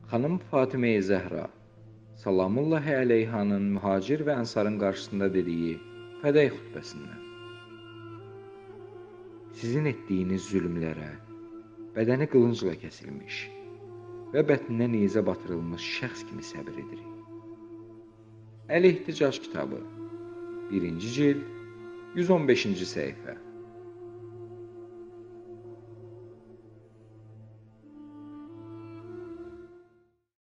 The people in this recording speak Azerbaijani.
Xanım Fatimə-i Zəhra salamullahi əleyhanın mühacir və ənsarın qarşısında dediyi fədəy xutbəsindən. Sizin etdiyiniz zülmlərə bədəni qılıncla kəsilmiş və bətninə nizə batırılmış şəxs kimi səbir edirik. Əl-İhticac kitabı 1-ci cild 115-ci səhifə.